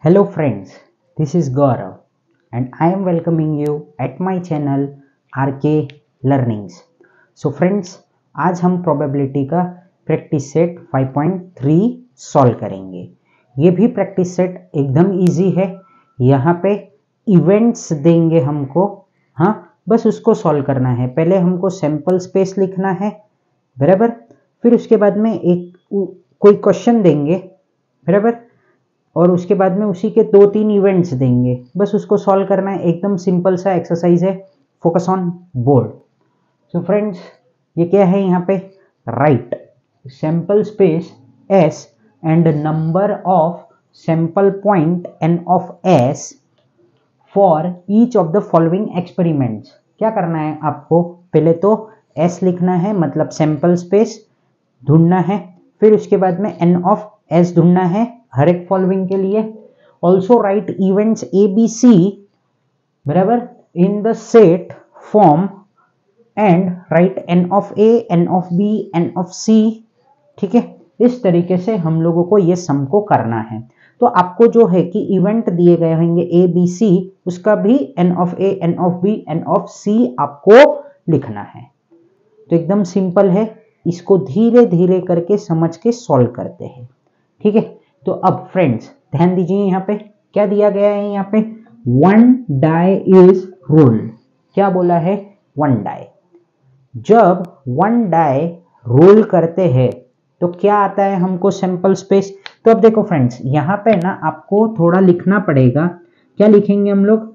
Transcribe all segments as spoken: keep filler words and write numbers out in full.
Hello friends, this is Gaurav and I am welcoming you at my channel R K Learnings. So friends, आज हम probability का practice set five point three solve करेंगे। ये भी practice set एकदम easy है। यहाँ पे इवेंट्स देंगे हमको, हाँ बस उसको सॉल्व करना है। पहले हमको सैंपल स्पेस लिखना है, बराबर। फिर उसके बाद में एक कोई क्वेश्चन देंगे, बराबर, और उसके बाद में उसी के दो तीन इवेंट्स देंगे, बस उसको सॉल्व करना है। एकदम सिंपल सा एक्सरसाइज है। Focus on board. So friends, ये क्या है यहाँ पे? Right sample space S and number of sample point n of S for each of the following experiments. क्या करना है आपको? पहले तो एस लिखना है, मतलब सैंपल स्पेस ढूंढना है। फिर उसके बाद में एन ऑफ एस ढूंढना है हर एक फॉलोइंग के लिए। Also write events A B C, बराबर, in the set form and write n of A, n of B, n of C. ठीक है, इस तरीके से हम लोगों को ये सम को करना है। तो आपको जो है कि इवेंट दिए गए होंगे ए बी सी, उसका भी n of A, n of B, n of C आपको लिखना है। तो एकदम सिंपल है, इसको धीरे धीरे करके समझ के सॉल्व करते हैं। ठीक है, तो अब फ्रेंड्स ध्यान दीजिए, यहाँ पे क्या दिया गया है? यहाँ पे वन डाई इज रोल्ड। क्या बोला है? One die. जब वन डाई रोल करते हैं तो क्या आता है हमको? Sample space. तो अब देखो फ्रेंड्स, यहाँ पे ना आपको थोड़ा लिखना पड़ेगा। क्या लिखेंगे हम लोग?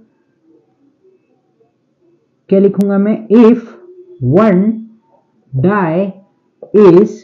क्या लिखूंगा मैं? If one die is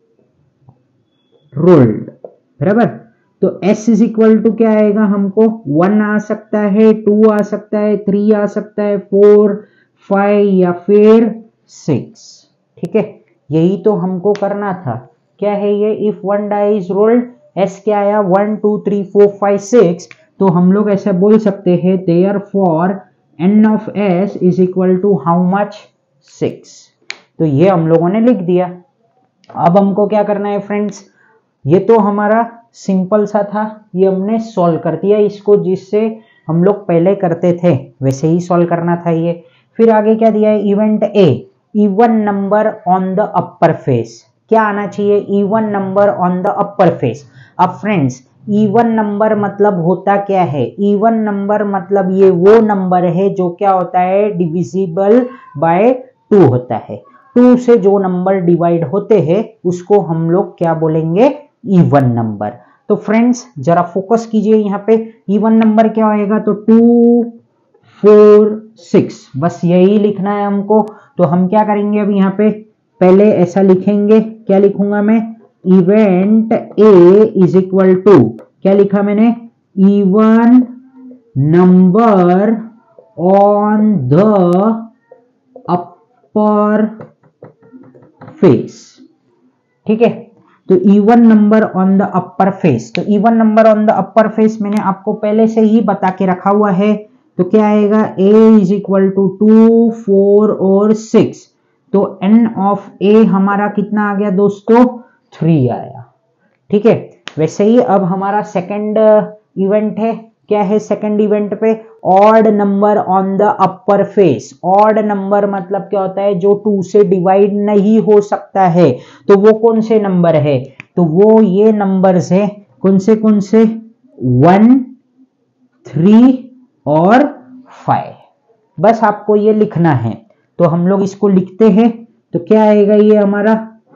rolled, बराबर। तो S इज इक्वल टू क्या आएगा हमको? वन आ सकता है, टू आ सकता है, थ्री आ सकता है, फोर, फाइव या फिर सिक्स। ठीक है, यही तो हमको करना था। क्या है ये? If one die is rolled, S क्या आया? One, two, three, four, five, six. तो हम लोग ऐसा बोल सकते हैं, therefore N of S is equal to how much? Six. तो ये हम लोगों ने लिख दिया। अब हमको क्या करना है फ्रेंड्स? ये तो हमारा सिंपल सा था, ये हमने सॉल्व कर दिया इसको, जिससे हम लोग पहले करते थे वैसे ही सॉल्व करना था ये। फिर आगे क्या दिया है? Event A, even number on the upper face. क्या आना चाहिए? Even number on the upper face. अब फ्रेंड्स, इवन नंबर मतलब होता क्या है? इवन नंबर मतलब ये वो नंबर है जो क्या होता है? डिविजिबल बाय टू होता है। टू से जो नंबर डिवाइड होते हैं उसको हम लोग क्या बोलेंगे? Even number. तो फ्रेंड्स जरा फोकस कीजिए यहाँ पे। इवन नंबर क्या होएगा? तो टू, फोर, सिक्स, बस यही लिखना है हमको। तो हम क्या करेंगे अब यहाँ पे? पहले ऐसा लिखेंगे। क्या लिखूंगा मैं? Event A is equal to, क्या लिखा मैंने? Even number on the upper face. ठीक है, तो even number on the upper face. तो even number on the upper face मैंने आपको पहले से ही बता के रखा हुआ है। तो क्या आएगा? a is equal to two, four और सिक्स। तो n ऑफ a हमारा कितना आ गया दोस्तों? थ्री आया। ठीक है, वैसे ही अब हमारा सेकंड इवेंट है। क्या है सेकंड इवेंट पे? Odd number on the upper face. Odd number मतलब क्या होता है? जो टू से डिवाइड नहीं हो सकता है। तो वो कौन से नंबर है? तो वो ये नंबर्स है। कौन से कौन से? वन, थ्री और फाइव। बस आपको ये लिखना है। तो हम लोग इसको लिखते हैं। तो क्या आएगा ये हमारा?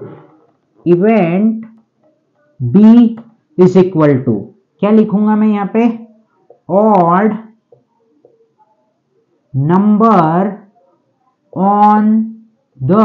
Event B is equal to, क्या लिखूंगा मैं यहाँ पे? Odd number on the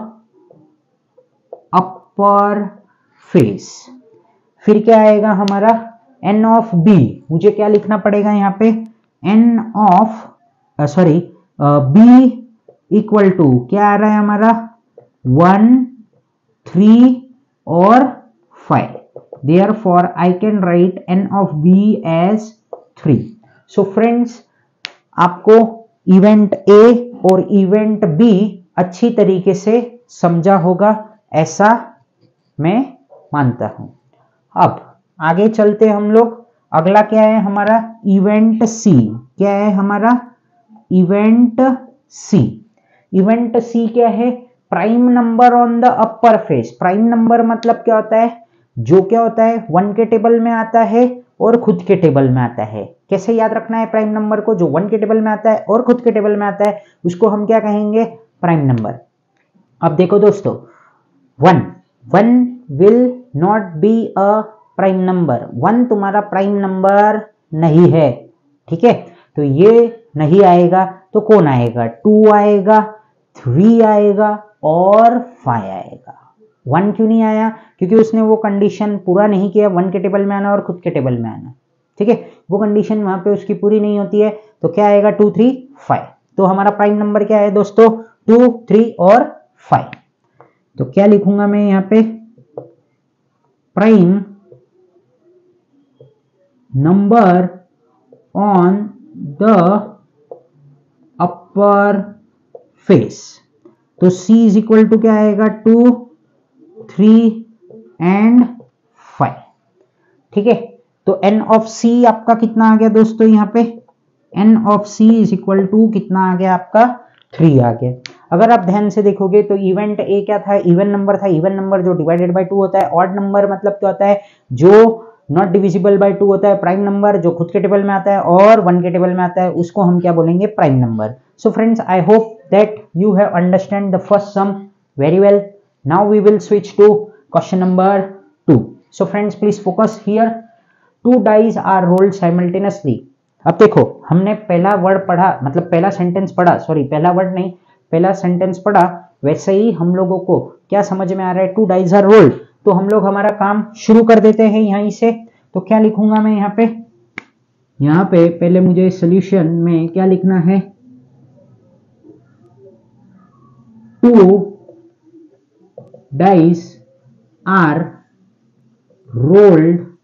upper face. फिर क्या आएगा हमारा? N of B. मुझे क्या लिखना पड़ेगा यहाँ पे? N of sorry B equal to क्या आ रहा है हमारा? वन, थ्री और five. Therefore, I can write n of b as three. So friends, आपको इवेंट ए और इवेंट बी अच्छी तरीके से समझा होगा, ऐसा मैं मानता हूं। अब आगे चलते हम लोग अगला क्या है हमारा इवेंट सी, क्या है हमारा इवेंट सी। इवेंट सी क्या है, prime number on the upper face. Prime number मतलब क्या होता है, जो क्या होता है वन के टेबल में आता है और खुद के टेबल में आता है। कैसे याद रखना है प्राइम नंबर को, जो वन के टेबल में आता है और खुद के टेबल में आता है उसको हम क्या कहेंगे, प्राइम नंबर। अब देखो दोस्तों, one one will not be a prime number, one तुम्हारा प्राइम नंबर नहीं है, ठीक है। तो ये नहीं आएगा तो कौन आएगा, टू आएगा, थ्री आएगा और फाइव आएगा। वन क्यों नहीं आया, क्योंकि उसने वो कंडीशन पूरा नहीं किया, वन के टेबल में आना और खुद के टेबल में आना, ठीक है, वो कंडीशन वहां पे उसकी पूरी नहीं होती है। तो क्या आएगा, टू थ्री फाइव। तो हमारा प्राइम नंबर क्या है दोस्तों, टू थ्री और फाइव। तो क्या लिखूंगा मैं यहाँ पे, prime number on the upper face. तो C इज इक्वल टू क्या आएगा, टू थ्री एंड फाइव, ठीक है। तो N ऑफ C आपका कितना आ गया दोस्तों, यहाँ पे N of C is equal to कितना आ गया आपका, थ्री आ गया। अगर आप ध्यान से देखोगे तो इवेंट ए क्या था, इवन नंबर था। इवन नंबर जो डिवाइडेड बाय टू होता है। ऑड नंबर मतलब क्या होता है, जो नॉट डिविजिबल बाय टू होता है। प्राइम नंबर जो खुद के टेबल में आता है और वन के टेबल में आता है उसको हम क्या बोलेंगे, prime number. So friends, I hope that you have understand the first sum very well. Now we will switch to question number two. So friends, please focus here. Two dice are rolled simultaneously. अब देखो, हमने पहला word पढ़ा, मतलब पहला sentence पढ़ा, sorry पहला word नहीं, पहला सेंटेंस पढ़ा, वैसे ही हम लोगों को क्या समझ में आ रहा है, टू डाइज आर रोल्ड। तो हम लोग हमारा काम शुरू कर देते हैं यहीं से। तो क्या लिखूंगा मैं यहाँ पे, यहाँ पे पहले मुझे सॉल्यूशन में क्या लिखना है, two dice are rolled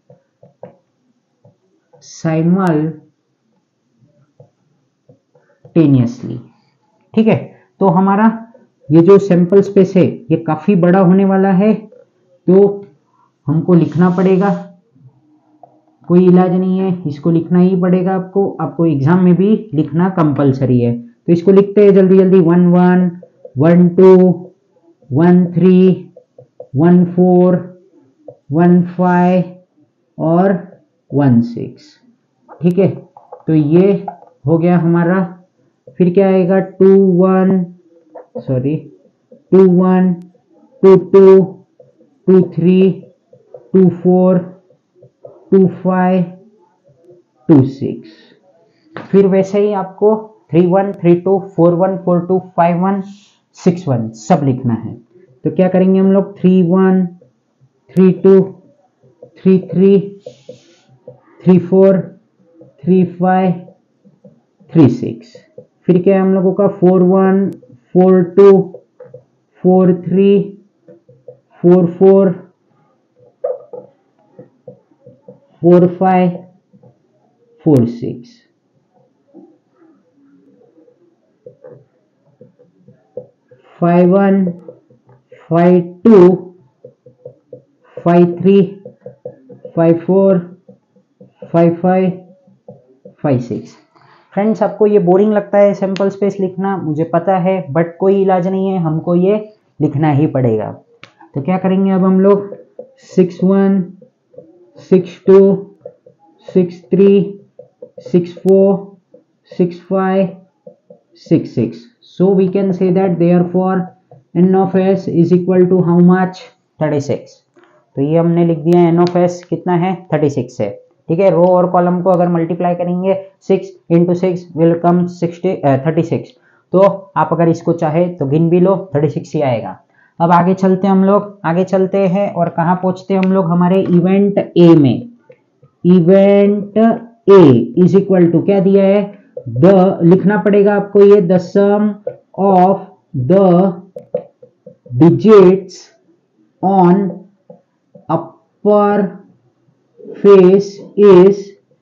simultaneously, ठीक है। तो हमारा ये जो सैंपल स्पेस है ये काफी बड़ा होने वाला है, तो हमको लिखना पड़ेगा, कोई इलाज नहीं है, इसको लिखना ही पड़ेगा आपको। आपको एग्जाम में भी लिखना कंपलसरी है। तो इसको लिखते हैं जल्दी जल्दी, one one one two one three one four one five और वन सिक्स, ठीक है। तो ये हो गया हमारा। फिर क्या आएगा, two one sorry two one two two two three two four two five two six. फिर वैसे ही आपको three one three two four one four two five one six one सब लिखना है। तो क्या करेंगे हम लोग, three one three two three three three four three five three six. फिर क्या है हम लोगों का, four one four two four three four four four five four six. Five one five two five three five four five five five six. Friends, आपको ये boring लगता है सैंपल स्पेस लिखना, मुझे पता है, बट कोई इलाज नहीं है, हमको ये लिखना ही पड़ेगा। तो क्या करेंगे अब हम लोग, six one six two six three six four six five six six. So we can say that therefore n of s is equal to how much, thirty six. तो ये हमने लिख दिया, n of s कितना है, thirty six है, ठीक है। रो और कॉलम को अगर मल्टीप्लाई करेंगे, six into six will come sixty thirty six. तो आप अगर इसको चाहे तो गिन भी लो, थर्टी सिक्स ही आएगा। अब आगे चलते हम लोग, आगे चलते हैं और कहाँ पहुंचते हैं हम लोग, हमारे इवेंट ए में। Event A is equal to क्या दिया है, द लिखना पड़ेगा आपको ये, the sum of the digits on upper face is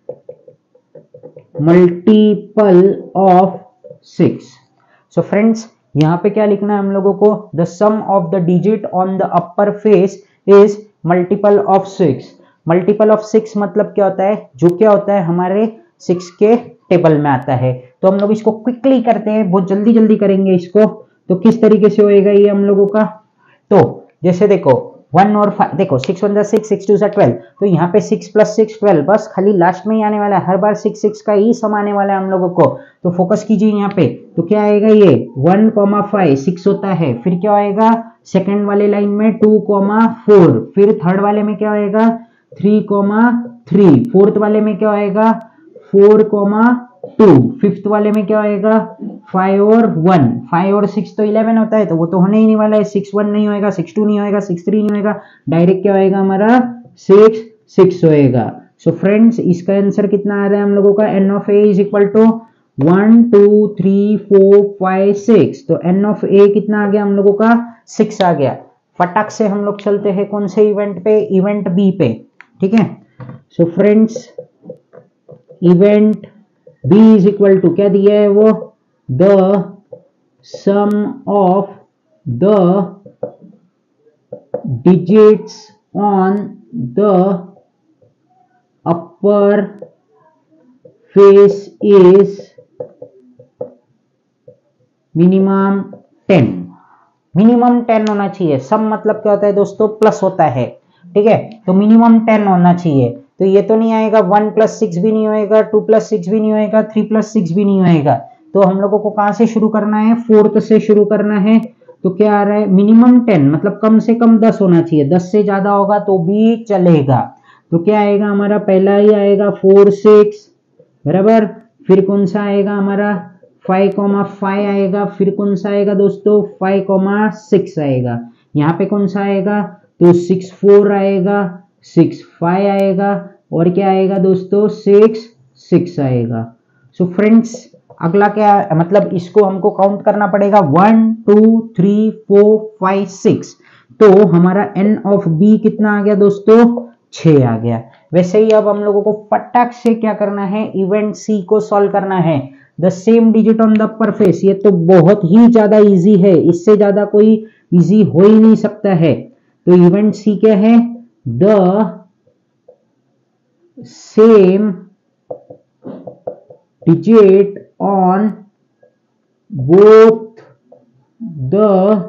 multiple of six. So friends, यहाँ पे क्या लिखना है हम लोगों को, the sum of the digit on the upper face is multiple of six. Multiple of six मतलब क्या होता है, जो क्या होता है हमारे सिक्स के टेबल में आता है। तो हम लोग इसको क्विकली करते हैं, बहुत जल्दी जल्दी करेंगे इसको। तो किस तरीके से होएगा ये हम लोगों का, तो जैसे देखो वन और फाइव, देखो सिक्स वन जा सिक्स, सिक्स टू जा ट्वेल्व, तो यहाँ पे सिक्स प्लस सिक्स ट्वेल्व, बस खाली लास्ट में ही आने वाला है, हर बार सिक्स सिक्स का ही सम आने वाला है हम लोगों को। तो फोकस कीजिए यहाँ पे, तो क्या आएगा ये वन कॉमा फाइव सिक्स होता है, फिर क्या आएगा सेकेंड वाले लाइन में टू कॉमा फोर, फिर थर्ड वाले में क्या आएगा थ्री कॉमा थ्री, फोर्थ वाले में क्या आएगा फोर कॉमा टू, फिफ्थ वाले में क्या आएगा फाइव और वन, फाइव और सिक्स तो इलेवन होता है, तो वो तो होने ही नहीं वाला है, सिक्स वन नहीं होएगा, सिक्स टू नहीं होएगा, सिक्स थ्री नहीं होएगा, डायरेक्ट क्या होएगा हमारा सिक्स सिक्स होएगा। सो फ्रेंड्स इसका आंसर कितना आ रहा है हम लोगों का, n of A is equal to one two three four five six, तो एन ऑफ ए कितना आ गया हम लोगों का सिक्स आ गया। फटाक से हम लोग चलते हैं कौन से इवेंट पे, इवेंट बी पे, ठीक है। So friends event B is equal to क्या दिया है वो, the sum of the digits on the upper face is minimum ten, minimum ten होना चाहिए। सम मतलब क्या होता है दोस्तों, प्लस होता है, ठीक है, तो मिनिमम टेन होना चाहिए। तो ये तो नहीं आएगा, वन प्लस सिक्स भी नहीं होएगा, टू प्लस सिक्स भी नहीं होएगा, थ्री प्लस सिक्स भी नहीं होएगा। तो हम लोगों को कहां से शुरू करना है, फोर्थ से शुरू करना है। तो क्या आ रहा है मिनिमम टेन, मतलब कम से कम दस होना चाहिए, दस से ज्यादा होगा तो भी चलेगा। तो क्या आएगा हमारा, पहला ही आएगा फोर सिक्स बराबर, फिर कौन सा आएगा हमारा फाइव कॉमा फाइव आएगा, फिर कौन सा आएगा दोस्तों फाइव कॉमा सिक्स आएगा, यहाँ पे कौन सा आएगा तो सिक्स फोर आएगा, सिक्स फाइव आएगा, और क्या आएगा दोस्तों सिक्स सिक्स आएगा। सो so फ्रेंड्स अगला क्या, मतलब इसको हमको काउंट करना पड़ेगा, one two three four five six, तो हमारा एन ऑफ बी कितना आ गया दोस्तों छह आ गया। वैसे ही अब हम लोगों को फटाक से क्या करना है, इवेंट सी को सॉल्व करना है। The same digit on the upper face, ये तो बहुत ही ज्यादा इजी है, इससे ज्यादा कोई इजी हो ही नहीं सकता है। तो इवेंट सी क्या है, the same digit on both the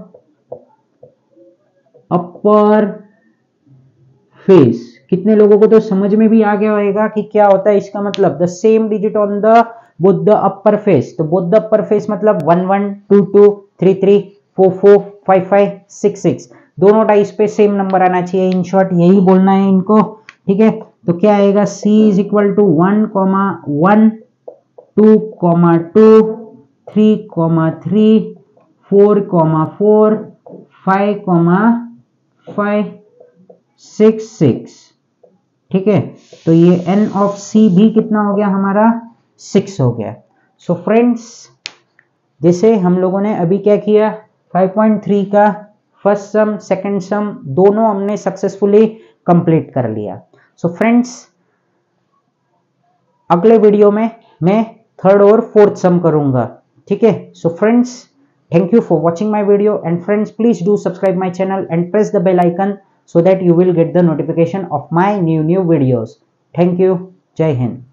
upper face. कितने लोगों को तो समझ में भी आ गया होगा कि क्या होता है इसका मतलब, the same digit on the both the upper face. तो बोथ द अपर फेस मतलब one one two two three three four four five five six six, दोनों डाइस पे सेम नंबर आना चाहिए, इन शॉर्ट यही बोलना है इनको, ठीक है। तो क्या आएगा C is equal to one comma one, two comma two, three comma three, four comma four, five comma five, six six, ठीक है। तो ये एन ऑफ सी भी कितना हो गया हमारा सिक्स हो गया। सो so फ्रेंड्स जैसे हम लोगों ने अभी क्या किया, फाइव पॉइंट थ्री का फर्स्ट सम सेकंड सम दोनों हमने सक्सेसफुली कंप्लीट कर लिया। सो so फ्रेंड्स अगले वीडियो में मैं थर्ड और फोर्थ सम करूंगा, ठीक है। So friends thank you for watching my video and friends please do subscribe my channel and press the bell icon so that you will get the notification of my new new videos. Thank you. Jai Hind.